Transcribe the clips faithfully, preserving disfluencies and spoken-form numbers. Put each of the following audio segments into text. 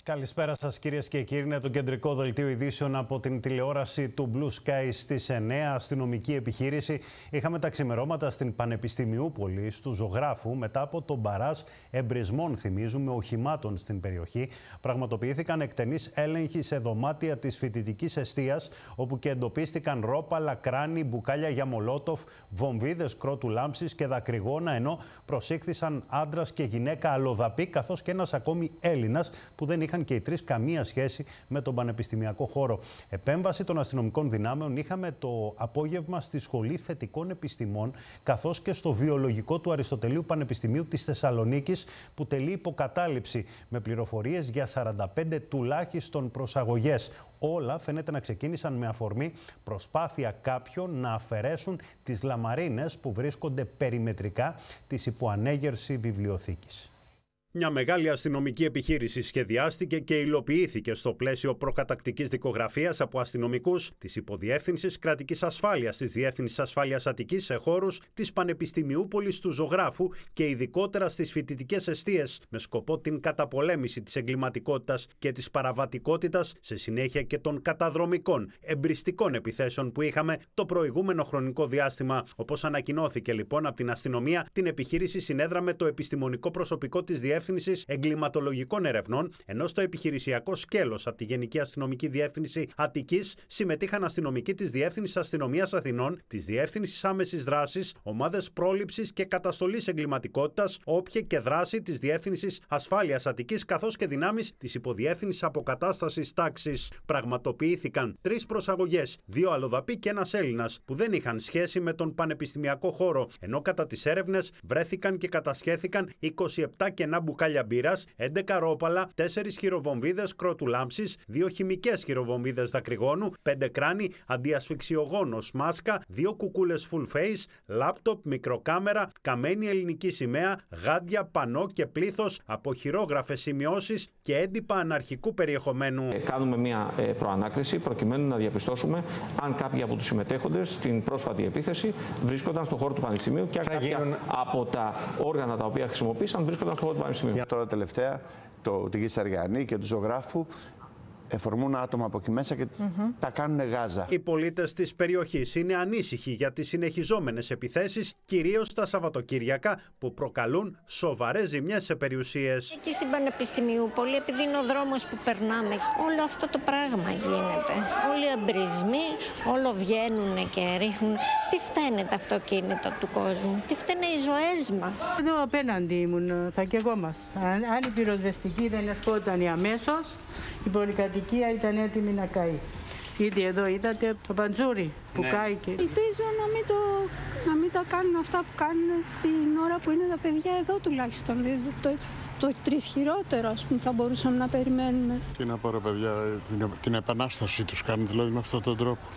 Καλησπέρα σας κυρίες και κύριοι. Είναι το κεντρικό δελτίο ειδήσεων από την τηλεόραση του Blue Sky στις εννέα. Αστυνομική επιχείρηση. Είχαμε τα ξημερώματα στην Πανεπιστημιούπολη, του Ζωγράφου, μετά από τον μπαράζ εμπρισμών, θυμίζουμε, οχημάτων στην περιοχή. Πραγματοποιήθηκαν εκτενείς έλεγχοι σε δωμάτια της φοιτητικής εστίας, όπου και εντοπίστηκαν ρόπαλα, κράνη, μπουκάλια για μολότοφ, βομβίδες κρότου λάμψης και δακρυγόνα, ενώ προσήχθησαν άντρας και γυναίκα αλλοδαποί, καθώς και ένας ακόμη Έλληνας που δεν είχαν και οι τρεις καμία σχέση με τον πανεπιστημιακό χώρο. Επέμβαση των αστυνομικών δυνάμεων είχαμε το απόγευμα στη Σχολή Θετικών Επιστημών, καθώς και στο βιολογικό του Αριστοτελείου Πανεπιστημίου της Θεσσαλονίκης, που τελεί υποκατάληψη, με πληροφορίες για σαράντα πέντε τουλάχιστον προσαγωγές. Όλα φαίνεται να ξεκίνησαν με αφορμή προσπάθεια κάποιων να αφαιρέσουν τις λαμαρίνες που βρίσκονται περιμετρικά της υποανέγερση βιβλιοθήκης. Μια μεγάλη αστυνομική επιχείρηση σχεδιάστηκε και υλοποιήθηκε στο πλαίσιο προκατακτικής δικογραφίας από αστυνομικούς της Υποδιεύθυνσης Κρατικής Ασφάλειας της Διεύθυνσης Ασφάλειας Αττικής σε χώρους της Πανεπιστημιούπολης του Ζωγράφου και ειδικότερα στις φοιτητικές εστίες, με σκοπό την καταπολέμηση της εγκληματικότητας και της παραβατικότητας, σε συνέχεια και των καταδρομικών εμπριστικών επιθέσεων που είχαμε το προηγούμενο χρονικό διάστημα. Όπως ανακοινώθηκε λοιπόν από την αστυνομία, την επιχείρηση συνέδραμε το επιστημονικό προσωπικό της Διεύθυνσης Εγκληματολογικών Ερευνών, ενώ στο επιχειρησιακό σκέλος από τη Γενική Αστυνομική Διεύθυνση Αττικής συμμετείχαν αστυνομικοί της Διεύθυνσης Αστυνομίας Αθηνών, της Διεύθυνσης Άμεσης Δράσης, ομάδες πρόληψης και καταστολής εγκληματικότητας, όποια και δράση της Διεύθυνσης Ασφάλειας Αττικής, καθώς και δυνάμεις της Υποδιεύθυνσης Αποκατάστασης Τάξης. Πραγματοποιήθηκαν τρεις προσαγωγές, δύο αλλοδαποί και ένας Έλληνας, που δεν είχαν σχέση με τον πανεπιστημιακό χώρο, ενώ κατά τις έρευνες βρέθηκαν και κατασχέθηκαν είκοσι επτά κενά μπουκάλια μπύρας, έντεκα ρόπαλα, τέσσερις χειροβομβίδες κρότου λάμψης, δύο χημικές χειροβομβίδες δακρυγόνου, πέντε κράνη, αντιασφυξιογόνος μάσκα, δύο κουκούλες full face, λάπτοπ, μικροκάμερα, καμένη ελληνική σημαία, γάντια, πανό και πλήθος από χειρόγραφες σημειώσεις και έντυπα αναρχικού περιεχομένου. Κάνουμε μια προανάκριση προκειμένου να διαπιστώσουμε αν κάποιοι από τους συμμετέχοντες στην πρόσφατη επίθεση βρίσκονταν στον χώρο του Πανεπιστημίου και αν κάποια γίνουν... από τα όργανα τα οποία χρησιμοποίησαν βρίσκονταν στον χώρο του Πανεπιστημίου. Για τώρα τελευταία, το, τη Γη Αργιανή και του Ζωγράφου εφορμούν άτομα από εκεί μέσα και mm-hmm. τα κάνουν γάζα. Οι πολίτες της περιοχής είναι ανήσυχοι για τις συνεχιζόμενες επιθέσεις, κυρίως τα Σαββατοκύριακα, που προκαλούν σοβαρές ζημιές σε περιουσίες. Εκεί στην Πανεπιστημιούπολη, επειδή είναι ο δρόμος που περνάμε, όλο αυτό το πράγμα γίνεται. Όλοι οι εμπρισμοί, όλο βγαίνουν και ρίχνουν. Τι φταίνε τα αυτοκίνητα του κόσμου, τι φταίνε οι ζωές μας. Εδώ απέναντι ήμουν, θα κι εγώ μας. Αν, αν η πυροσβεστική δεν ερχόταν αμέσως, η πολυκατοικία ήταν έτοιμη να καεί. Ήδη εδώ είδατε το παντζούρι που ναι. κάηκε. Ελπίζω να μην, το, να μην τα κάνουν αυτά που κάνουν στην ώρα που είναι τα παιδιά εδώ τουλάχιστον. Δηλαδή το, το τρισχυρότερο, ας πούμε, θα μπορούσαμε να περιμένουμε. Τι να πω ρε παιδιά, την, την επανάσταση τους κάνουν δηλαδή με αυτόν τον τρόπο.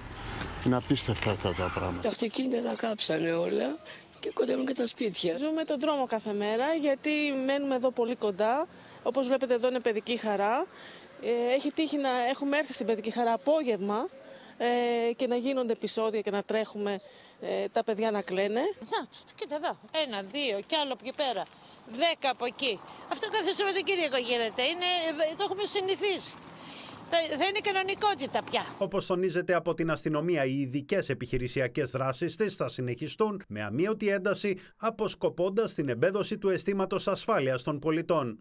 Είναι απίστευτα αυτά τα πράγματα. Τα αυτοκίνητα τα κάψανε όλα και κοντεύουν και τα σπίτια. Ζούμε τον δρόμο κάθε μέρα γιατί μένουμε εδώ πολύ κοντά. Όπως βλέπετε εδώ είναι Παιδική Χαρά. Έχει τύχει να έχουμε έρθει στην Παιδική Χαρά απόγευμα και να γίνονται επεισόδια και να τρέχουμε τα παιδιά να κλαίνε. Να, κοίτα εδώ. Ένα, δύο κι άλλο από εκεί πέρα. Δέκα από εκεί. Αυτό κάθε Σαββατοκύριακο γίνεται. Είναι, το έχουμε συνηθίσει. Δεν είναι κανονικότητα πια. Όπως τονίζεται από την αστυνομία, οι ειδικές επιχειρησιακές δράσεις της θα συνεχιστούν με αμείωτη ένταση, αποσκοπώντας την εμπέδωση του αισθήματος ασφάλειας των πολιτών.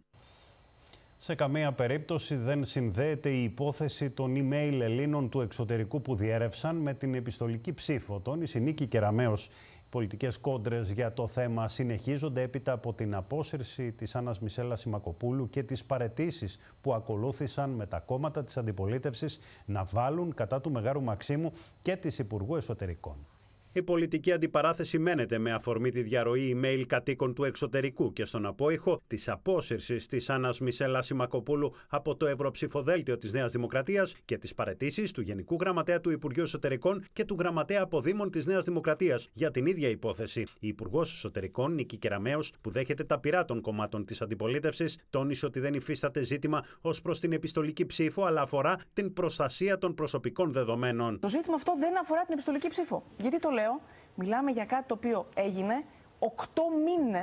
Σε καμία περίπτωση δεν συνδέεται η υπόθεση των email Ελλήνων του εξωτερικού που διέρευσαν με την επιστολική ψήφο. Τόνισε η Νίκη Κεραμέως. Οι πολιτικές κόντρες για το θέμα συνεχίζονται έπειτα από την απόσυρση της Άννας Μισέλα Σιμακοπούλου και τις παραιτήσεις που ακολούθησαν με τα κόμματα της αντιπολίτευσης να βάλουν κατά του Μεγάρου Μαξίμου και της Υπουργού Εσωτερικών. Η πολιτική αντιπαράθεση μένεται με αφορμή τη διαρροή email κατοίκων του εξωτερικού και στον απόϊχο της απόσυρσης της Άννας Μισέλα Σιμακοπούλου από το Ευρωψηφοδέλτιο της Νέας Δημοκρατίας και τις παραιτήσεις του Γενικού Γραμματέα του Υπουργείου Εσωτερικών και του Γραμματέα Αποδήμων της Νέας Δημοκρατίας για την ίδια υπόθεση. Η Υπουργός Εσωτερικών, Νίκη Κεραμέως, που δέχεται τα πειρά των κομμάτων της αντιπολίτευσης, τόνισε ότι δεν υφίσταται ζήτημα ως προς την επιστολική ψήφο, αλλά αφορά την προστασία των προσωπικών δεδομένων. Το ζήτημα αυτό δεν αφορά την επιστολική ψήφο. Γιατί το λέω? Μιλάμε για κάτι το οποίο έγινε οκτώ μήνες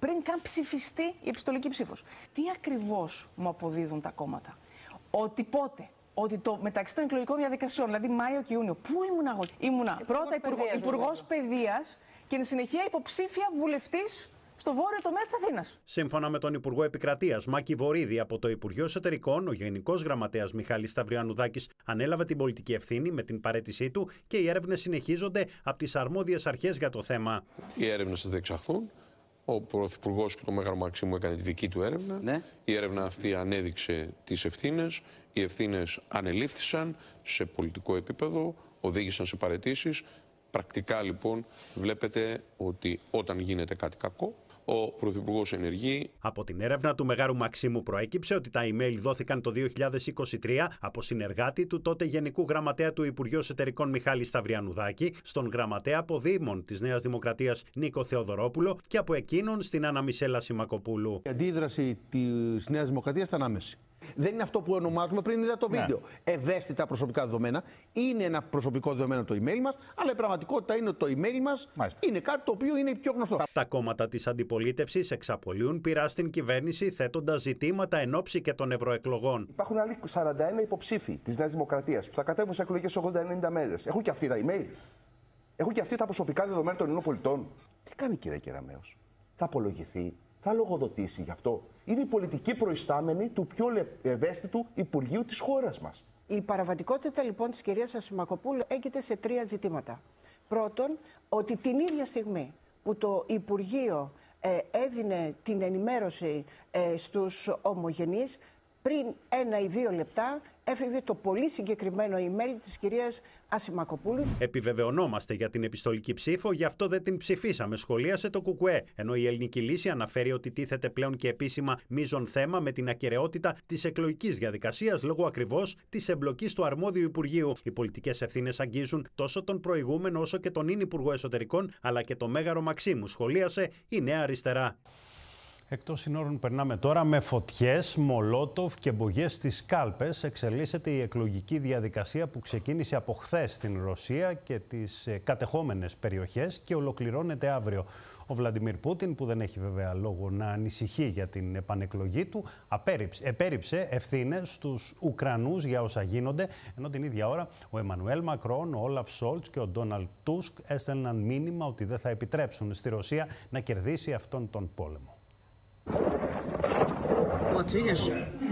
πριν καν ψηφιστεί η επιστολική ψήφος. Τι ακριβώς μου αποδίδουν τα κόμματα? Ότι πότε? Ότι το μεταξύ των εκλογικών διαδικασιών, δηλαδή Μάιο και Ιούνιο, πού ήμουν εγώ? Ήμουνα πρώτα Υπουργός Παιδείας και εν συνεχεία υποψήφια βουλευτής στο βόρειο τομέα της Αθήνας. Σύμφωνα με τον Υπουργό Επικρατείας Μάκη Βορίδη, από το Υπουργείο Εσωτερικών, ο Γενικός Γραμματέας Μιχάλης Σταυριανουδάκης ανέλαβε την πολιτική ευθύνη με την παραίτησή του και οι έρευνες συνεχίζονται από τις αρμόδιες αρχές για το θέμα. Οι έρευνες θα διεξαχθούν. Ο Πρωθυπουργός και το Μέγαρο Μαξίμου έκανε τη δική του έρευνα. Ναι. Η έρευνα αυτή ανέδειξε τις ευθύνες. Οι ευθύνες ανελήφθησαν σε πολιτικό επίπεδο, οδήγησαν σε παραιτήσεις. Πρακτικά λοιπόν βλέπετε ότι όταν γίνεται κάτι κακό, ο Πρωθυπουργός ενεργεί. Από την έρευνα του Μεγάρου Μαξίμου προέκυψε ότι τα email δόθηκαν το δύο χιλιάδες είκοσι τρία από συνεργάτη του τότε Γενικού Γραμματέα του Υπουργείου Εσωτερικών Μιχάλη Σταυριανουδάκη στον Γραμματέα Αποδήμων της Νέας Δημοκρατίας Νίκο Θεοδωρόπουλο και από εκείνον στην Άννα Μισέλα Σιμακοπούλου. Η αντίδραση της Νέας Δημοκρατίας ήταν άμεση. Δεν είναι αυτό που ονομάζουμε, πριν είδα το βίντεο, ναι. ευαίσθητα προσωπικά δεδομένα. Είναι ένα προσωπικό δεδομένο το email μας, αλλά η πραγματικότητα είναι ότι το email μας Μάλιστα. είναι κάτι το οποίο είναι πιο γνωστό. Τα κόμματα της αντιπολίτευσης εξαπολύουν πειρά στην κυβέρνηση, θέτοντας ζητήματα εν ώψη και των ευρωεκλογών. Υπάρχουν άλλοι σαράντα ένα υποψήφοι της Νέας Δημοκρατίας που θα κατέβουν σε εκλογές ογδόντα με ενενήντα μέρες. Έχουν και αυτοί τα email. Έχουν και αυτοί τα προσωπικά δεδομένα των Ελληνών πολιτών. Τι κάνει, κύριε Κεραμέως? Θα απολογηθεί? Θα λογοδοτήσει γι' αυτό? Είναι η πολιτική προϊστάμενη του πιο ευαίσθητου Υπουργείου της χώρας μας. Η παραβατικότητα λοιπόν της κυρίας Ασημακοπούλου έγκυται σε τρία ζητήματα. Πρώτον, ότι την ίδια στιγμή που το Υπουργείο ε, έδινε την ενημέρωση ε, στους ομογενείς, πριν ένα ή δύο λεπτά έφευγε το πολύ συγκεκριμένο email της κυρίας Ασημακοπούλου. Επιβεβαιωνόμαστε για την επιστολική ψήφο, γι' αυτό δεν την ψηφίσαμε, σχολίασε το ΚΚΕ. Ενώ η Ελληνική Λύση αναφέρει ότι τίθεται πλέον και επίσημα μείζον θέμα με την ακεραιότητα της εκλογικής διαδικασίας λόγω ακριβώς της εμπλοκής του αρμόδιου Υπουργείου. Οι πολιτικές ευθύνες αγγίζουν τόσο τον προηγούμενο όσο και τον ίνυπουργό Εσωτερικών, αλλά και το Μέγαρο Μαξίμου, σχολίασε η Νέα Αριστερά. Εκτός συνόρων περνάμε τώρα με φωτιές, μολότοφ και μπογιές στις κάλπες. Εξελίσσεται η εκλογική διαδικασία που ξεκίνησε από χθες στην Ρωσία και τις κατεχόμενες περιοχές και ολοκληρώνεται αύριο. Ο Βλαντιμίρ Πούτιν, που δεν έχει βέβαια λόγο να ανησυχεί για την επανεκλογή του, απέρριψε, επέριψε ευθύνες στους Ουκρανούς για όσα γίνονται, ενώ την ίδια ώρα ο Εμμανουέλ Μακρόν, ο Όλαφ Σόλτς και ο Ντόναλντ Τούσκ έστελναν μήνυμα ότι δεν θα επιτρέψουν στη Ρωσία να κερδίσει αυτόν τον πόλεμο. Вот видишь?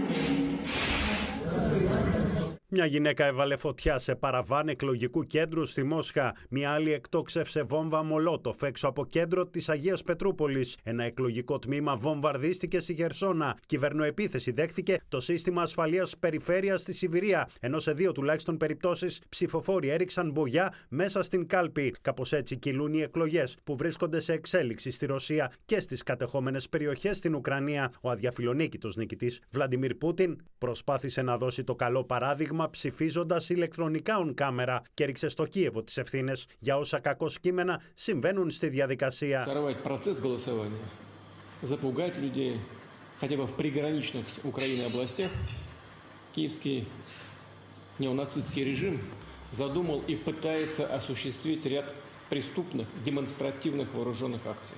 Μια γυναίκα έβαλε φωτιά σε παραβάν εκλογικού κέντρου στη Μόσχα. Μια άλλη εκτόξευσε βόμβα μολότοφ έξω από κέντρο της Αγίας Πετρούπολης. Ένα εκλογικό τμήμα βομβαρδίστηκε στη Χερσόνα. Κυβερνοεπίθεση δέχθηκε το σύστημα ασφαλείας περιφέρειας στη Σιβηρία. Ενώ σε δύο τουλάχιστον περιπτώσεις ψηφοφόροι έριξαν μπογιά μέσα στην κάλπη. Κάπως έτσι κυλούν οι εκλογές που βρίσκονται σε εξέλιξη στη Ρωσία και στις κατεχόμενες περιοχές στην Ουκρανία. Ο αδιαφιλονίκητος νικητής Βλαντιμίρ Πούτιν προσπάθησε να δώσει το καλό παράδειγμα, ψηφίζοντας ηλεκτρονικά on κάμερα και έριξε στο Κίεβο τις ευθύνες για όσα κακώς κείμενα συμβαίνουν στη διαδικασία. Сорвать процесс голосования, запугать людей, хотя бы в приграничных с Украиной областях, киевский неонацистский режим задумал и пытается осуществить ряд преступных демонстративных вооруженных акций.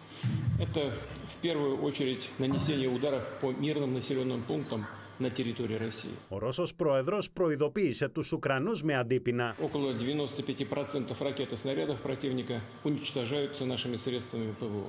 Это в первую очередь нанесение ударов по мирным населенным пунктам на территории России. Ο Ρώσος πρόεδρος προειδοποίησε τους Ουκρανούς με αντίπεινα. Около девяноста пяти процентов ракет и снарядов противника уничтожаются нашими средствами ПВО.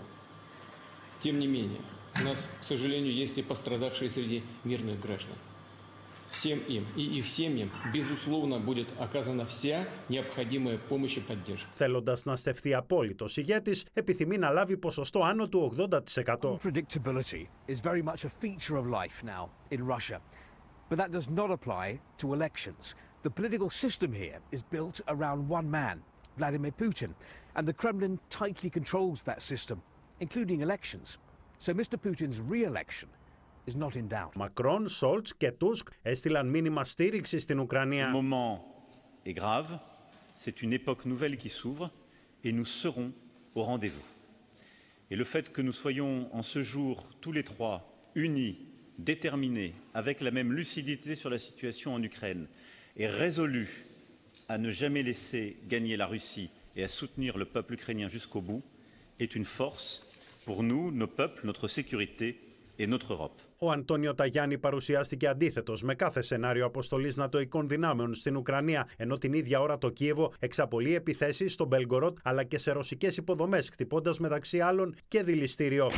Тем не менее, у нас, к сожалению, есть и пострадавшие среди мирных граждан. Всем им и их семьям, безусловно, будет оказана вся необходимая помощь и поддержка. Θέλοντας να στεφθεί απόλυτος ηγέτης, επιθυμεί να λάβει ποσοστό άνω του ογδόντα τοις εκατό. Unpredictability is very much a feature of life now in Russia. But that does not apply to elections. The political system here is built around one man, Vladimir Putin, and the Kremlin tightly controls that system, including elections. So Mister Putin's re-election is not in doubt. Μακρόν, Σόλτς και Τούσκ έστειλαν μήνυμα στήριξη στην Ουκρανία. Le moment est grave, c'est une époque nouvelle qui s'ouvre et nous serons au rendez-vous. Et le fait que nous soyons en ce jour tous les trois unis, déterminés, avec la même lucidité sur la situation en Ukraine et résolus à ne jamais laisser gagner la Russie et à soutenir le peuple ukrainien jusqu'au bout est une force pour nous, nos peuples, notre sécurité et notre Europe. Ο Αντώνιο Ταγιάννη παρουσιάστηκε αντίθετος με κάθε σενάριο αποστολής νατοικών δυνάμεων στην Ουκρανία, ενώ την ίδια ώρα το Κίεβο εξαπολύει επιθέσεις στο Μπελγκορότ αλλά και σε ρωσικές υποδομές, χτυπώντας μεταξύ άλλων και δηληστήριο.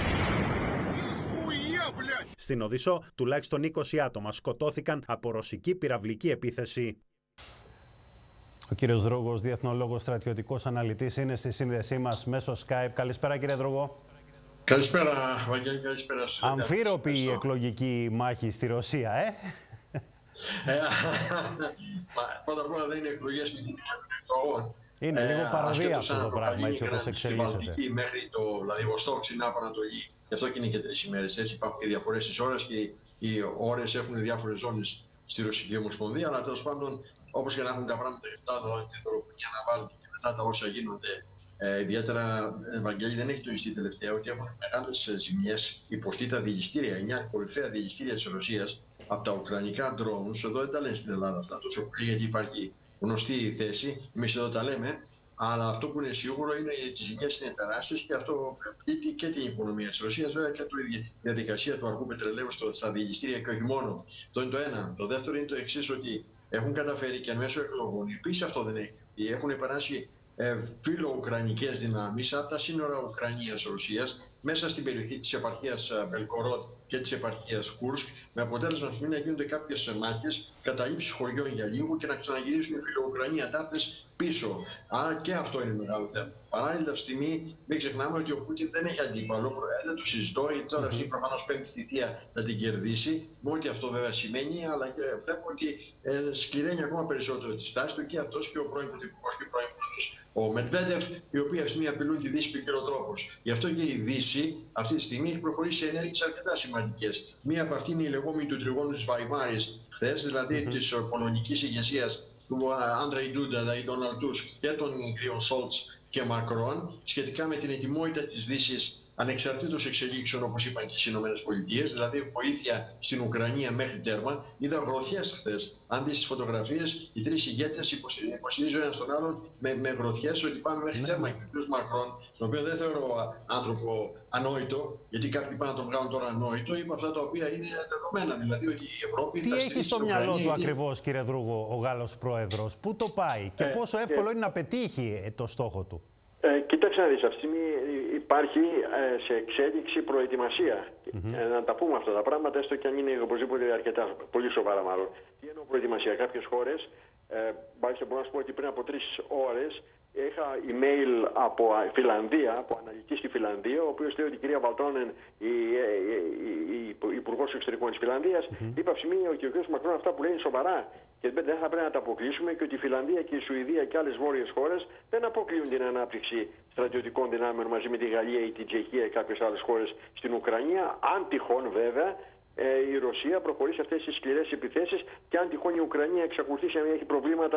Στην Οδυσσό, τουλάχιστον είκοσι άτομα σκοτώθηκαν από ρωσική πυραυλική επίθεση. Ο κύριος Δρόγκος, διεθνολόγος, στρατιωτικός αναλυτής, είναι στη σύνδεσή μας μέσω Skype. Καλησπέρα, κύριε Δρόγκο. Καλησπέρα, Βαγγέλη, καλησπέρα. Αμφίροπη η εκλογική μάχη στη Ρωσία, ε! ε Πρώτα απ' όλα δεν είναι εκλογές με την εκλογών. Είναι ε, λίγο παροδία αυτό το πράγμα, έτσι όπως εξελίσσεται. Μέχρι το Βλαδιβοστόκ, στην Ανατολή, γι' αυτό και είναι και τρεις ημέρες. Έτσι υπάρχουν και διαφορές στις ώρες και οι ώρες έχουν διάφορες ζώνες στη Ρωσική Ομοσπονδία, αλλά τέλος πάντων, όπως και να έχουν τα πράγματα για να βάλουν και μετά τα όσα γίνονται. Ε, ιδιαίτερα, Ευαγγέλη, δεν έχει τονιστεί τελευταία ότι έχουν μεγάλες ζημιές υποστεί τα διελιστήρια, εννιά κορυφαία διελιστήρια της Ρωσίας από τα ουκρανικά drones. Εδώ δεν τα λένε στην Ελλάδα αυτά τόσο πολύ, γιατί υπάρχει γνωστή θέση. Εμείς εδώ τα λέμε. Αλλά αυτό που είναι σίγουρο είναι ότι οι ζημιές είναι τεράστιες και αυτό πλήττει και την οικονομία της Ρωσίας, βέβαια και τη διαδικασία του αργού πετρελαίου στα διελιστήρια και όχι μόνο. Αυτό είναι το ένα. Το δεύτερο είναι το εξής, ότι έχουν καταφέρει και μέσω εκλογών, επίσης αυτό δεν έχει, έχουν περάσει ε, φιλο-ουκρανικές δυνάμεις από τα σύνορα Ουκρανίας-Ρωσίας μέσα στην περιοχή της επαρχίας Μπελγκορότ και της επαρχίας Κούρσκ, με αποτέλεσμα αυτή να γίνονται κάποιες μάχες, καταλήψεις χωριών για λίγο και να ξαναγυρίσουν οι φιλο-Ουκρανοί αντάρτες πίσω. Άρα και αυτό είναι μεγάλο θέμα. Παράλληλα, αυτή τη στιγμή μην ξεχνάμε ότι ο Πούτιν δεν έχει αντίπαλο, δεν το συζητώ, γιατί τώρα αυτή προφανώς πέμπτη θητεία θα την κερδίσει, με ό,τι αυτό βέβαια σημαίνει, αλλά και βλέπω ότι ε, σκληραίνει ακόμα περισσότερο τη στάση του και αυτός και ο πρώην Πρωθυπουργός και ο πρώην Πρόεδρος, ο Μετβέντεφ, οι οποίοι αυτή τη στιγμή απειλούν τη Δύση με χειροτρόπους. Γι' αυτό και η Δύση αυτή τη στιγμή έχει προχωρήσει σε ενέργειες αρκετά σημαντικές. Μία από αυτή είναι η λεγόμενη του τριγώνου της Βαϊμάρης χθες, δηλαδή mm-hmm. της πολωνικής ηγεσίας του Άντρεϊ Ντούντα, δηλαδή Ντόναλντ Τούσκ και των κυρίων Σόλτς και Μακρόν, σχετικά με την ετοιμότητα της Δύσης ανεξαρτήτως εξελίξεων, όπως είπαν και οι ΗΠΑ, δηλαδή βοήθεια στην Ουκρανία μέχρι τέρμα. Είδα γροθιές χθες. Αν δεις τις φωτογραφίες, οι τρεις ηγέτες υποστηρίζουν ένας τον άλλον με, με γροθιές ότι πάμε μέχρι τέρμα. Και ο κ. Μακρόν, τον οποίο δεν θεωρώ άνθρωπο ανόητο, γιατί κάποιοι πάνε να τον βγάλουν τώρα ανόητο, είπε αυτά τα οποία είναι δεδομένα. Δηλαδή ότι η Ευρώπη. Τι έχει στο μυαλό του ακριβώς, κύριε Δρούγο, ο Γάλλος πρόεδρος, πού το πάει και ε, πόσο εύκολο ε, είναι να πετύχει το στόχο του? Ε, κοιτάξτε να δεις, αυτή τη στιγμή υπάρχει ε, σε εξέλιξη προετοιμασία. Mm-hmm. ε, να τα πούμε αυτά τα πράγματα, έστω και αν είναι οπωσδήποτε αρκετά, πολύ σοβαρά μάλλον. Τι εννοώ προετοιμασία? Κάποιες χώρες, ε, μάλιστα μπορώ να σου πω ότι πριν από τρεις ώρες είχα email από Φιλανδία, από αναλυτή στη Φιλανδία, ο οποίος λέει ότι η κυρία Βαλτρόνεν, η, η, η, η Υπουργός Εξωτερικών της Φιλανδίας, mm-hmm. είπε αυσιμή ότι ο κ. Μακρόν αυτά που λέει είναι σοβαρά και δεν θα πρέπει να τα αποκλείσουμε και ότι η Φιλανδία και η Σουηδία και άλλες βόρειες χώρες δεν αποκλείουν την ανάπτυξη στρατιωτικών δυνάμεων μαζί με τη Γαλλία ή την Τσεχία και κάποιες άλλες χώρες στην Ουκρανία, αν τυχόν βέβαια η Ρωσία προχωρεί σε αυτές τις σκληρές επιθέσεις και αν τυχόν η Ουκρανία εξακολουθήσει να έχει προβλήματα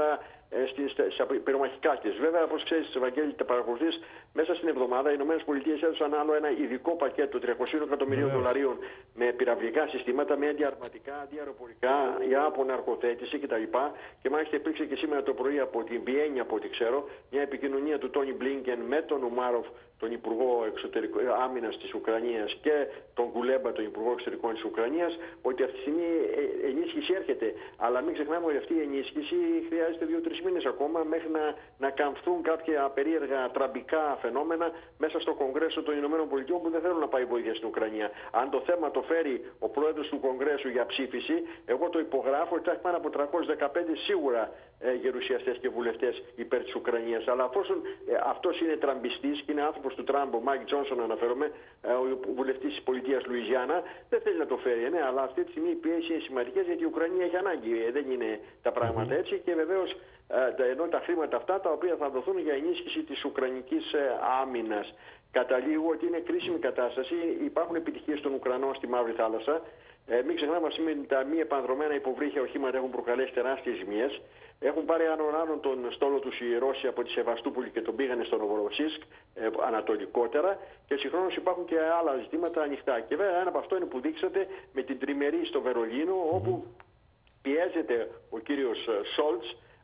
στα πυρομαχικά της. Βέβαια, όπως ξέρεις, Ευαγγέλη, τα παρακολουθείς, μέσα στην εβδομάδα οι ΗΠΑ έδωσαν άλλο ένα ειδικό πακέτο τριακοσίων εκατομμυρίων δολαρίων με πυραυλικά συστήματα, με αντιαρματικά, αντιαεροπορικά, για αποναρκοθέτηση κτλ. Και μάλιστα υπήρξε και σήμερα το πρωί από την Βιέννη, από ό,τι ξέρω, μια επικοινωνία του Τόνι Μπλίνκεν με τον Ουμάροφ, τον Υπουργό Άμυνας της Ουκρανίας, και τον Κουλέμπα, τον Υπουργό Εξωτερικών της Ουκρανίας, ότι αυτή τη στιγμή ενίσχυση έρχεται. Αλλά μην ξεχνάμε ότι αυτή η ενίσχυση χρειάζεται δύο-τρεις μήνες ακόμα μέχρι να, να καμφθούν κάποια περίεργα τραμπικά φαινόμενα μέσα στο Κογκρέσο των Ηνωμένων Πολιτειών, που δεν θέλουν να πάει βοήθεια στην Ουκρανία. Αν το θέμα το φέρει ο πρόεδρος του Κογκρέσου για ψήφιση, εγώ το υπογράφω ότι θα έχει πάνω από τριακόσιους δεκαπέντε σίγουρα ε, γερουσιαστές και βουλευτές υπέρ της Ουκρανίας. Αλλά αφόσον ε, αυτός είναι τραμπιστής και είναι άνθρωπος του Τραμπ, ο Μάικ Τζόνσον αναφέρομαι, ε, ο βουλευτής της πολιτείας Λουιζιάννα, δεν θέλει να το φέρει. Ναι, αλλά αυτή τη στιγμή οι πιέσεις είναι σημαντικές, γιατί η Ουκρανία έχει ανάγκη. Ε, δεν είναι τα πράγματα έτσι, και βεβαίως ε, ενώ τα χρήματα αυτά τα οποία θα δοθούν για ενίσχυση της Ουκρανικής ε, άμυνας. Καταλήγω ότι είναι κρίσιμη κατάσταση. Υπάρχουν επιτυχίες των Ουκρανών στη Μαύρη Θάλασσα. Ε, μην ξεχνάμε ότι τα μη επανδρομένα υποβρύχια οχήματα έχουν προκαλέσει τεράστιες ζημιές. Έχουν πάρει άνω τον στόλο τους οι Ρώσοι από τη Σεβαστούπολη και τον πήγανε στο Νοβοροσίσκ, ε, ανατολικότερα, και συγχρόνως υπάρχουν και άλλα ζητήματα ανοιχτά. Και βέβαια ένα από αυτό είναι που δείξατε με την τριμερή στο Βερολίνο, όπου πιέζεται ο κύριος Σόλτς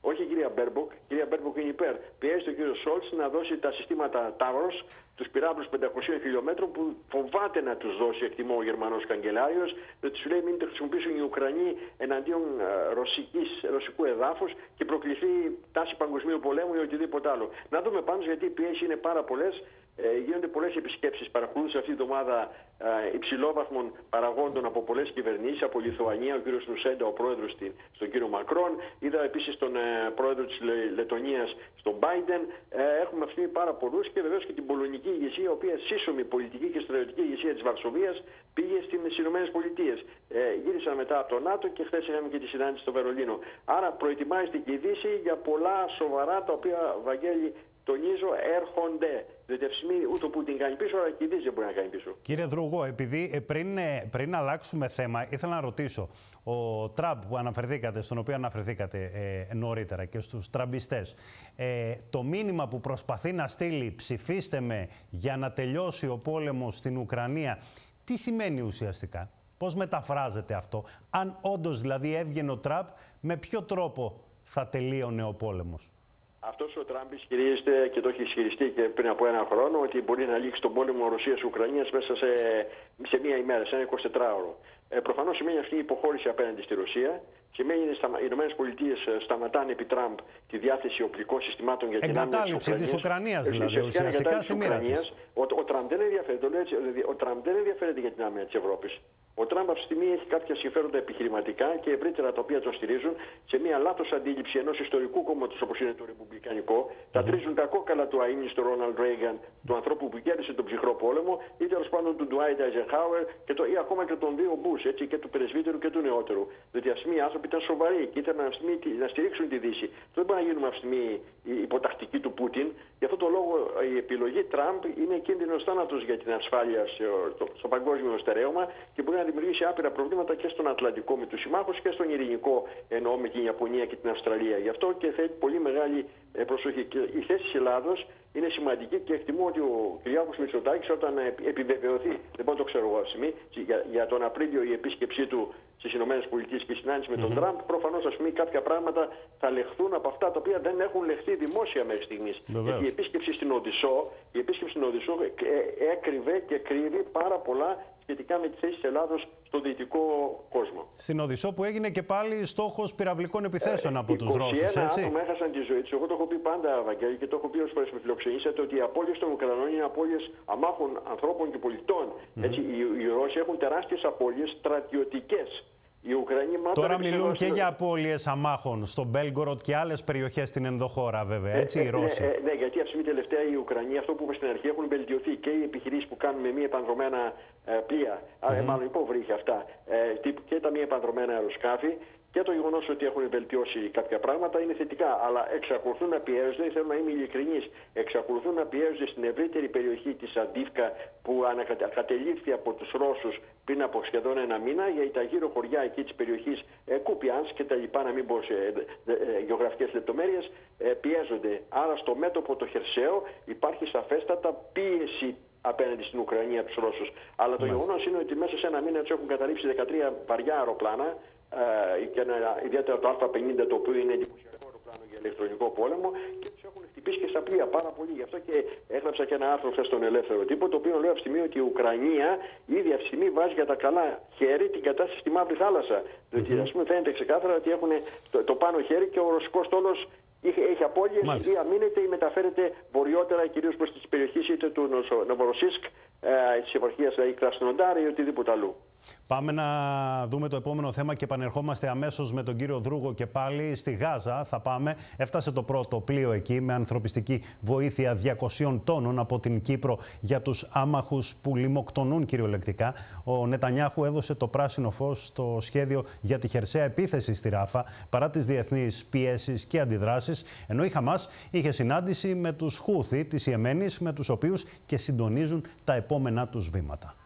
Όχι η κυρία Μπέρμποκ. Η κυρία Μπέρμποκ είναι υπέρ. Πιέζει τον κύριο Σόλτς να δώσει τα συστήματα Ταύρος, τους πυράβλους πεντακοσίων χιλιόμετρων, που φοβάται να τους δώσει, εκτιμώ, ο Γερμανός καγκελάριος, διότι σου λέει μην το χρησιμοποιήσουν οι Ουκρανοί εναντίον ε, ρωσικής, ρωσικού εδάφους και προκληθεί τάση παγκοσμίου πολέμου ή οτιδήποτε άλλο. Να δούμε πάντως, γιατί οι πιέσεις είναι πάρα πολλές. Ε, γίνονται πολλές επισκέψεις. Παρακολούθησα αυτή τη εβδομάδα ε, υψηλόβαθμων παραγόντων από πολλές κυβερνήσεις, από Λιθουανία, ο κύριος Νουσέντα, ο πρόεδρος, στην, στον κύριο Μακρόν. Είδα επίσης τον ε, πρόεδρο της Λε, Λετωνίας, τον Μπάιντεν. Ε, έχουμε αυτή πάρα πολλούς, και βεβαίως και την πολωνική ηγεσία, η οποία σύσσωμη πολιτική και στρατιωτική ηγεσία της Βαρσοβίας πήγε στις Ηνωμένες Πολιτείες. Ε, γύρισαν μετά από το ΝΑΤΟ και χθες είχαμε και τη συνάντηση στο Βερολίνο. Άρα προετοιμάζεται και η Δύση για πολλά σοβαρά, τα οποία, Βαγγέλη, τονίζω, έρχονται. Διότι αυσιμή ούτε ο Πούτιν κάνει πίσω, αλλά και η Δύση δεν μπορεί να κάνει πίσω. Κύριε Δρούγο, επειδή πριν, πριν αλλάξουμε θέμα, ήθελα να ρωτήσω. Ο Τραμπ που αναφερθήκατε, στον οποίο αναφερθήκατε ε, νωρίτερα, και στους τραμπιστές, ε, το μήνυμα που προσπαθεί να στείλει, ψηφίστε με για να τελειώσει ο πόλεμος στην Ουκρανία, τι σημαίνει ουσιαστικά? Πώς μεταφράζεται αυτό? Αν όντως δηλαδή έβγαινε ο Τραμπ, με ποιο τρόπο θα τελείωνε ο πόλεμος? Αυτός ο Τραμπ ισχυρίζεται, και το έχει ισχυριστεί και πριν από ένα χρόνο, ότι μπορεί να λήξει τον πόλεμο Ρωσίας-Ουκρανίας μέσα σε, σε μία ημέρα, σε ένα εικοσιτετράωρο. Ε, προφανώς σημαίνει αυτή η υποχώρηση απέναντι στη Ρωσία. Σημαίνει ότι οι Ηνωμένες Πολιτείες σταματάνε επί Τραμπ τη διάθεση οπλικών συστημάτων για την άμυνα της Ουκρανίας. Εγκατάλειψη της Ουκρανίας, δηλαδή, ουσιαστικά στη μοίρα της. Ο, ο, Τραμπ δεν ενδιαφέρεται, ο Τραμπ δεν ενδιαφέρεται για την άμυνα της Ευρώπης. Ο Τραμπ αυτή τη στιγμή έχει κάποια συμφέροντα επιχειρηματικά και ευρύτερα, τα οποία τον στηρίζουν σε μια λάθος αντίληψη ενός ιστορικού κόμματος όπως είναι το Ρεπουμπλικανικό. Mm-hmm. Τα τρίζουν τα κόκαλα του αείμνη στο Ρόναλντ Ρέιγκαν, του ανθρώπου που κέρδισε τον ψυχρό πόλεμο, ή τέλος πάντων του Ντουάιτ Άιζενχάουερ, ή ακόμα και των δύο Μπούς, έτσι, και του πρεσβύτερου και του νεότερου. Διότι αυτή τη στιγμή οι άνθρωποι ήταν σοβαροί και ήθελαν να στηρίξουν τη Δύση. Δεν μπορεί να γίνουμε αυτή τη στιγμή υποτακτικοί του Πούτιν. Γι' αυτό το λόγο η επιλογή Τραμπ είναι κίνδυνος θάνατος για την ασφάλεια στο, στο παγκόσμιο στερέωμα και μπορεί να δημιουργήσει άπειρα προβλήματα και στον Ατλαντικό με τους συμμάχους και στον Ειρηνικό, εννοώ, με την Ιαπωνία και την Αυστραλία. Γι' αυτό και θέλει πολύ μεγάλη προσοχή. Και η θέση της Ελλάδος είναι σημαντική και εκτιμώ ότι ο Κυριάκος Μητσοτάκης, όταν επιβεβαιωθεί, δεν μπορώ να το ξέρω εγώ αυτή για, για τον Απρίλιο η επίσκεψή του στις Ηνωμένες Πολιτείες και η συνάντηση με τον mm-hmm. Τραμπ, προφανώς ας πούμε κάποια πράγματα θα λεχθούν από αυτά τα οποία δεν έχουν λεχθεί δημόσια μέχρι στιγμής. Γιατί η επίσκεψη στην Οδυσσό, η επίσκεψη στην Οδυσσό έκρυβε και κρύβει πάρα πολλά σχετικά με τη θέση της Ελλάδος στον δυτικό κόσμο. Στην Οδυσσό που έγινε και πάλι στόχος πυραυλικών επιθέσεων ε, από τους Ρώσους, έτσι. άτομα έχασαν τη ζωή τους. Εγώ το έχω πει πάντα, Βαγγέλη, και το έχω πει ως φορές με φιλοξενήσατε, ότι οι απώλειες των Ουκρανών είναι απώλειες αμάχων ανθρώπων και πολιτών. Mm. Έτσι, οι, οι Ρώσοι έχουν τεράστιες απώλειες στρατιωτικές. Οι Ουκρανοί, τώρα μιλούν και για απώλειες αμάχων στον Μπέλγκοροντ και άλλες περιοχές στην ενδοχώρα, βέβαια, έτσι, ε, οι Ρώσοι. Ε, ε, ναι, γιατί αυτή τη τελευταία οι Ουκρανοί, αυτό που είπα στην αρχή, έχουν βελτιωθεί και οι επιχειρήσεις που κάνουν με μη επανδρομένα ε, πλοία, mm-hmm. ε, μάλλον υποβρύχια αυτά, ε, και τα μη επανδρομένα αεροσκάφη. Και το γεγονός ότι έχουν βελτιώσει κάποια πράγματα είναι θετικά, αλλά εξακολουθούν να πιέζονται, θέλω να είμαι ειλικρινής, εξακολουθούν να πιέζονται στην ευρύτερη περιοχή της Αντίφκα που ανακατελήφθη από τους Ρώσους πριν από σχεδόν ένα μήνα, για τα γύρω χωριά εκεί της περιοχής ε, Κούπιανς και τα λοιπά, να μην πω σε ε, ε, γεωγραφικές λεπτομέρειες, ε, πιέζονται. Άρα στο μέτωπο το χερσαίο υπάρχει σαφέστατα πίεση απέναντι στην Ουκρανία από τους Ρώσους. Αλλά το γεγονός είναι ότι μέσα σε ένα μήνα τους έχουν καταλήψει δεκατρία βαριά αεροπλάνα. Uh, και ένα, ιδιαίτερα το Α πενήντα, το οποίο είναι εντυπωσιακό αεροπλάνο για ηλεκτρονικό πόλεμο, και τους έχουν χτυπήσει και στα πλοία πάρα πολύ. Γι' αυτό και έγραψα και ένα άρθρο χθες στον Ελεύθερο Τύπο, το οποίο λέω αυτή τη στιγμή ότι η Ουκρανία ήδη αυτή τη στιγμή βάζει για τα καλά χέρι την κατάσταση στη Μαύρη Θάλασσα. Mm-hmm. Διότι ας πούμε φαίνεται ξεκάθαρα ότι έχουν το, το πάνω χέρι και ο ρωσικός στόλος έχει, έχει απώλειες ή αμήνεται ή μεταφέρεται βορειότερα, κυρίως προς τις περιοχές είτε του Νοβοροσίσκ, ε, της επαρχίας δηλαδή Κρασνοντάρ ή οτιδήποτε αλλού. Πάμε να δούμε το επόμενο θέμα και επανερχόμαστε αμέσως με τον κύριο Δρούγο και πάλι στη Γάζα. Θα πάμε. Έφτασε το πρώτο πλοίο εκεί με ανθρωπιστική βοήθεια διακοσίων τόνων από την Κύπρο για τους άμαχους που λιμοκτονούν κυριολεκτικά. Ο Νετανιάχου έδωσε το πράσινο φως στο σχέδιο για τη χερσαία επίθεση στη Ράφα παρά τις διεθνείς πιέσεις και αντιδράσεις, ενώ η Χαμάς είχε συνάντηση με τους Χούθι της Ιεμένης, με τους οποίους και συντονίζουν τα επόμενά τους βήματα.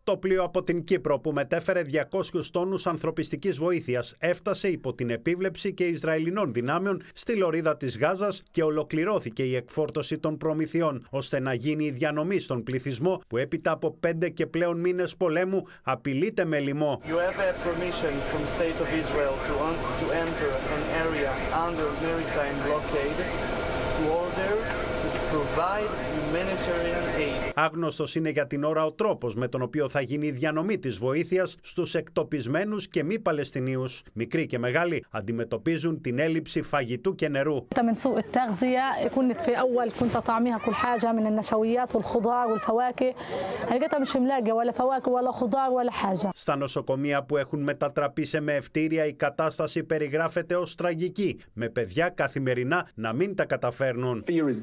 Το πλοίο από την Κύπρο που μετέφερε διακόσιους τόνους ανθρωπιστικής βοήθειας έφτασε υπό την επίβλεψη και Ισραηλινών δυνάμεων στη λωρίδα της Γάζας και ολοκληρώθηκε η εκφόρτωση των προμηθειών, ώστε να γίνει η διανομή στον πληθυσμό που έπειτα από πέντε και πλέον μήνες πολέμου απειλείται με λοιμό. You have a permission from the State of Israel to, un to enter an area under maritime blockade to order to provide humanitarian aid. Άγνωστος είναι για την ώρα ο τρόπος με τον οποίο θα γίνει η διανομή της βοήθειας στους εκτοπισμένους και μη Παλαιστινίους. Μικροί και μεγάλοι αντιμετωπίζουν την έλλειψη φαγητού και νερού. Στα νοσοκομεία που έχουν μετατραπεί σε μεευτήρια η κατάσταση περιγράφεται ως τραγική, με παιδιά καθημερινά να μην τα καταφέρνουν.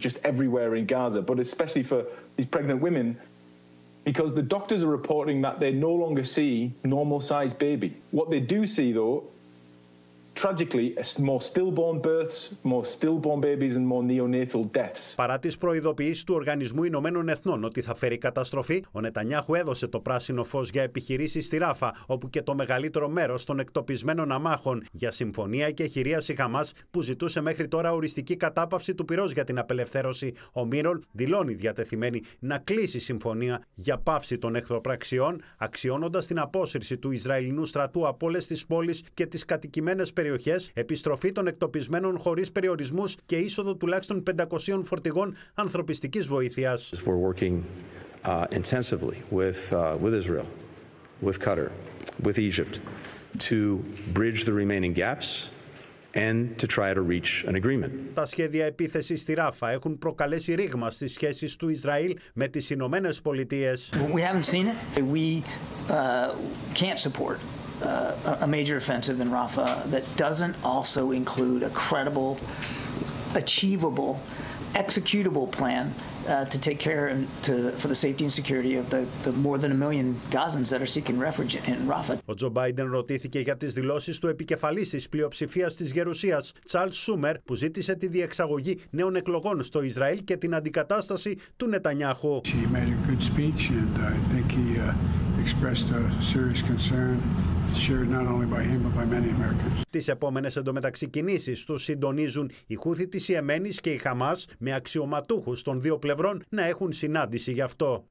These pregnant women, because the doctors are reporting that they no longer see normal-sized baby. What they do see, though, tragically, more stillborn births, more stillborn babies and more neonatal deaths. Παρά τις προειδοποιήσεις του Οργανισμού Ηνωμένων Εθνών ότι θα φέρει καταστροφή, ο Νετανιάχου έδωσε το πράσινο φως για επιχειρήσεις στη Ράφα, όπου και το μεγαλύτερο μέρος των εκτοπισμένων αμάχων, για συμφωνία και χειρίαση Χαμάς που ζητούσε μέχρι τώρα οριστική κατάπαυση του πυρός για την απελευθέρωση ομήρων, δηλώνει διατεθειμένη να κλείσει συμφωνία για πάυση των εχθροπραξιών, αξιώνοντας την απόσυρση του Ισραηλινού στρατού από όλες τις πόλεις και τις κατοικημένες περιοχές, επιστροφή των εκτοπισμένων χωρίς περιορισμούς και είσοδο τουλάχιστον πεντακοσίων φορτηγών ανθρωπιστικής βοήθειας. We're working uh, intensively with uh, with Israel, with Qatar, with Egypt to bridge the remaining gaps and to try to reach an agreement. Τα σχέδια επίθεσης στη Ράφα έχουν προκαλέσει ρήγμα στις σχέσεις του Ισραήλ με τις Ηνωμένες Πολιτείες. We haven't seen it. We uh, can't support Uh, a major offensive in Rafah that doesn't also include a credible, achievable, executable plan uh, to take care and to, for the safety and security of the, the more than a million Gazans that are seeking refuge in Rafah. Ο Τζο Μπάιντεν ρωτήθηκε για τις δηλώσεις του επικεφαλής της πλειοψηφίας της Γερουσίας, Τσαρλς Σούμερ, που ζήτησε τη διεξαγωγή νέων εκλογών στο Ισραήλ και την αντικατάσταση του Νετανιάχου. He made a good speech and I think he uh, expressed a serious concern. Not only by him, but by many Americans. Τις επόμενες εντωμεταξύ κινήσεις τους συντονίζουν οι Χούθι της Ιεμένης και η Χαμάς, με αξιωματούχους των δύο πλευρών να έχουν συνάντηση γι' αυτό.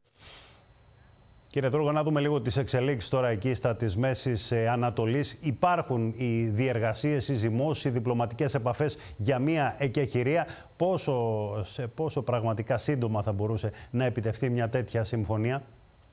Κύριε Δρούγο, να δούμε λίγο τις εξελίξεις τώρα εκεί στα της Μέσης Ανατολής. Υπάρχουν οι διεργασίες, οι ζυμώσεις, οι διπλωματικές επαφές για μια εκεχηρία. Πόσο, σε πόσο πραγματικά σύντομα θα μπορούσε να επιτευχθεί μια τέτοια συμφωνία?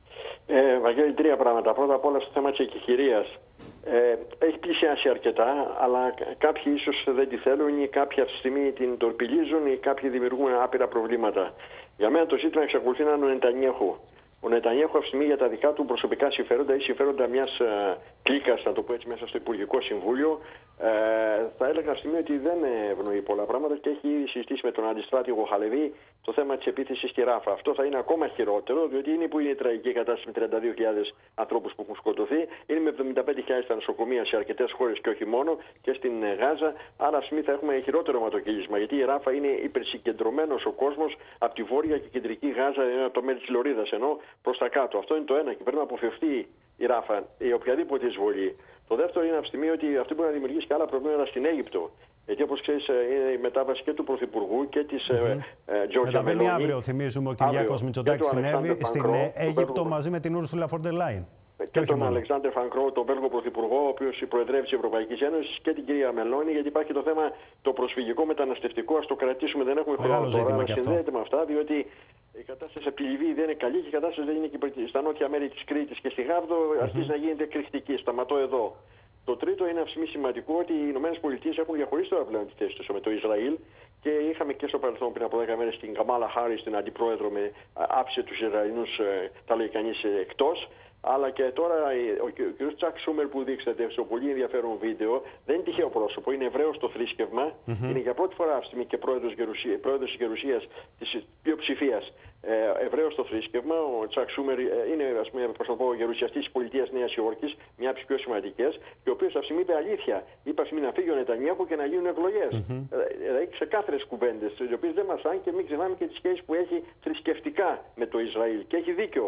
Ε, Βαγγέλη, τρία πράγματα. Πρώτα απ' όλα στο θέμα της εκεχηρίας. Ε, έχει πλησιάσει αρκετά, αλλά κάποιοι ίσως δεν τη θέλουν ή κάποιοι αυτή τη στιγμή την τορπιλίζουν ή κάποιοι δημιουργούν άπειρα προβλήματα. Για μένα το ζήτημα εξακολουθεί να είναι ο Νετανιάχου. Ο Νετανιάχου αυτή τη στιγμή για τα δικά του προσωπικά συμφέροντα ή συμφέροντα μιας ε, κλίκας, να το πω έτσι, μέσα στο Υπουργικό Συμβούλιο, ε, θα έλεγα αυτή τη στιγμή ότι δεν ευνοεί πολλά πράγματα και έχει συζητήσει με τον αντιστράτηγο Χαλεβί το θέμα της επίθεσης στη Ράφα. Αυτό θα είναι ακόμα χειρότερο, διότι είναι που είναι η τραγική κατάσταση με τριάντα δύο χιλιάδες ανθρώπους που έχουν σκοτωθεί, είναι με εβδομήντα πέντε χιλιάδες στα νοσοκομεία σε αρκετές χώρες και όχι μόνο, και στην Γάζα. Άρα αυτή τη στιγμή θα έχουμε χειρότερο αιματοκύλισμα, γιατί η Ράφα είναι υπερσυγκεντρωμένος ο κόσμος από τη βόρεια και κεντρική Γάζα, ένα το μέρη της Λωρίδας, ενώ προς τα κάτω. Αυτό είναι το ένα και πρέπει να αποφευθεί η Ράφα η οποιαδήποτε εισβολή. Το δεύτερο είναι αυτή τη στιγμή ότι αυτό μπορεί να δημιουργήσει και άλλα προβλήματα στην Αίγυπτο. Γιατί όπως ξέρεις είναι η μετάβαση και του Πρωθυπουργού και της Τζόρτζα Μελόνι. Μεταβαίνει αύριο, θυμίζουμε, ο Κυριάκος Μητσοτάκης στην, στην Αίγυπτο μαζί με την Ούρσουλα φον ντερ Λάιεν. Και τον Αλεξάνδρ Φανκρό, τον Βέλγο Πρωθυπουργό, ο οποίος προεδρεύει της Ευρωπαϊκής Ένωσης, και την κυρία Μελόνι, γιατί υπάρχει το θέμα το προσφυγικό μεταναστευτικό. Ας το κρατήσουμε, δεν έχουμε χρόνο τώρα, αλλά συνδέεται με αυτά, διότι η κατάσταση από τη Λιβύη δεν είναι καλή και η κατάσταση δεν είναι και στα νότια μέρη της Κρήτης και στη Γάβδο αρχίζει να γίνεται εκρηκτική. Σταματώ εδώ. Το τρίτο είναι αυτή σημαντικό ότι οι ΗΠΑ έχουν διαχωρίσει τώρα πλέον τη θέση τους με το Ισραήλ και είχαμε και στο παρελθόν πριν από δέκα μέρες την Καμάλα Χάρις, την αντιπρόεδρο, με άφησε τους Ισραηλινούς, τα λέει κανείς, εκτός. Αλλά και τώρα ο κ. Τσακ Σούμερ που δείξατε στο πολύ ενδιαφέρον βίντεο δεν είναι τυχαίο πρόσωπο, είναι Εβραίος στο θρήσκευμα, mm-hmm. είναι για πρώτη φορά αυτή τη στιγμή και πρόεδρος, γερουσία, πρόεδρος της Γερουσίας της πλειοψηφίας ε, Εβραίος στο θρήσκευμα. Ο Τσακ Σούμερ ε, είναι, ας πούμε, πώς να πω, γερουσιαστής της πολιτείας Νέας Υόρκης, μια από τις πιο σημαντικές, και ο οποίος αυτή τη στιγμή είπε αλήθεια. Είπε αυτή τη στιγμή να φύγει ο Νετανιάχου και να γίνουν εκλογές. Mm-hmm. Ε, δηλαδή ξεκάθαρες κουβέντες, οι οποίες δεν μας φάνηκε, και μην ξεχνάμε και τις σχέσεις που έχει θρησκευτικά με το Ισραήλ. Και έχει δίκιο.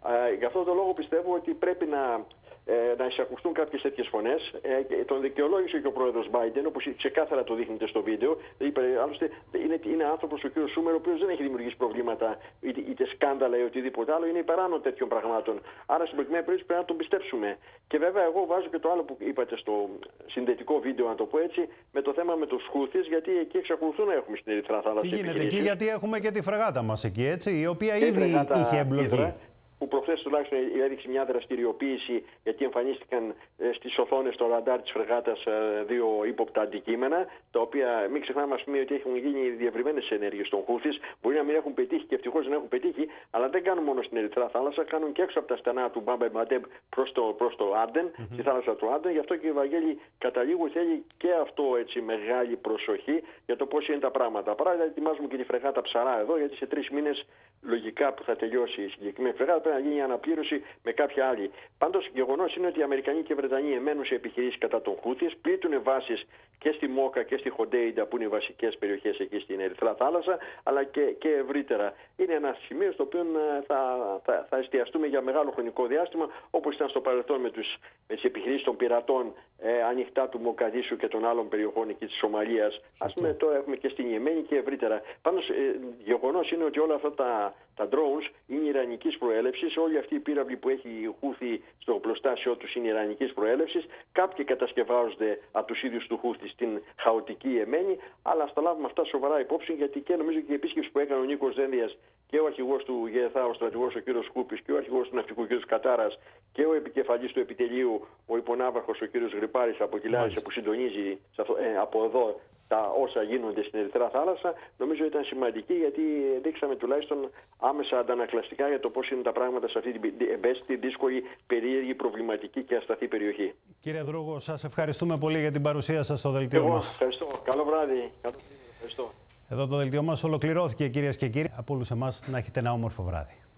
Ε, γι' αυτό το λόγο πιστεύω ότι πρέπει να, ε, να εισακουστούν κάποιες τέτοιες φωνές. Ε, τον δικαιολόγησε και ο πρόεδρος Biden, όπως ξεκάθαρα το δείχνετε στο βίντεο. Είπε, άλλωστε, είναι, είναι άνθρωπος ο κ. Σούμερ, ο οποίος δεν έχει δημιουργήσει προβλήματα, είτε, είτε σκάνδαλα ή οτιδήποτε άλλο, είναι υπεράνω τέτοιων πραγμάτων. Άρα στην προκειμένη περίπτωση πρέπει να τον πιστέψουμε. Και βέβαια, εγώ βάζω και το άλλο που είπατε στο συνδετικό βίντεο, να το πω έτσι, με το θέμα με τους Χούθις, γιατί εκεί εξακολουθούν να έχουμε στην Ερυθρά Θάλασσα. Τι γίνεται εκεί, γιατί έχουμε και τη φρεγάτα μας εκεί, έτσι, η οποία ήδη είχε εμπλοκή. Που προχθές τουλάχιστον έδειξε μια δραστηριοποίηση, γιατί εμφανίστηκαν στις οθόνες στο ραντάρ της φρεγάτας δύο ύποπτα αντικείμενα, τα οποία μην ξεχνάμε, ας πούμε, ότι έχουν γίνει διευρυμένες ενέργειες των Χούθις. Μπορεί να μην έχουν πετύχει και ευτυχώς δεν έχουν πετύχει, αλλά δεν κάνουν μόνο στην Ερυθρά Θάλασσα, κάνουν και έξω από τα στενά του Μπάμπ Μαντέμπ προς το, προς το Άντεν, mm-hmm. τη θάλασσα του Άντεν. Γι' αυτό και η Βαγγέλη καταλήγου θέλει και αυτό έτσι μεγάλη προσοχή για το πώς είναι τα πράγματα. Παράλληλα, ετοιμάζουμε και τη φρεγάτα Ψαρά εδώ, γιατί σε τρεις μήνες λογικά που θα τελειώσει η συγκεκριμένη φρεγάτα πρέπει να γίνει η αναπλήρωση με κάποια άλλη. Πάντως, γεγονός είναι ότι οι Αμερικανοί και οι Βρετανοί εμένουν σε επιχειρήσεις κατά των Χούθις, πλήττουν βάσεις και στη Μόκα και στη Χοντέιντα, που είναι οι βασικές περιοχές εκεί στην Ερυθρά Θάλασσα, αλλά και, και ευρύτερα. Είναι ένα σημείο στο οποίο θα, θα, θα εστιαστούμε για μεγάλο χρονικό διάστημα, όπως ήταν στο παρελθόν με, τους, με τις επιχειρήσεις των πειρατών ε, ανοιχτά του Μοκαδίσου και των άλλων περιοχών εκεί της Σομαλίας. Ας πούμε, τώρα έχουμε και στην Ιεμένη και ευρύτερα. Πάντως, ε, γεγονός είναι ότι όλα αυτά τα, τα drones είναι ιρανικής προέλευσης. Όλοι αυτοί οι πύραυλοι που έχει η Χούθη στο οπλοστάσιό τους είναι ιρανικής προέλευσης. Κάποιοι κατασκευάζονται από τους ίδιους του Χούθη στην χαοτική Ιεμένη, αλλά ας τα λάβουμε αυτά σοβαρά υπόψη, γιατί και νομίζω και η επίσκεψη που έκανε ο Νίκος Δένδιας και ο αρχηγός του ΓΕΘΑ, ο στρατηγός ο κ. Σκούπης, και ο αρχηγός του ναυτικού κ. Κατάρας και ο επικεφαλής του επιτελείου, ο υπονάβαρχος ο κ. Γρυπάρης από τη Λάρισα, που συντονίζει ε, από εδώ τα όσα γίνονται στην Ερυθρά Θάλασσα, νομίζω ήταν σημαντική, γιατί δείξαμε τουλάχιστον άμεσα αντανακλαστικά για το πώς είναι τα πράγματα σε αυτή την ευαίσθητη, δύσκολη, περίεργη, προβληματική και ασταθή περιοχή. Κύριε Δρούγο, σας ευχαριστούμε πολύ για την παρουσία σας στο δελτίο Εγώ, μας. Ευχαριστώ. Καλό βράδυ. Ευχαριστώ. Εδώ το δελτίο μας ολοκληρώθηκε, κυρίες και κύριοι. Από όλους εμάς να έχετε ένα όμορφο βράδυ.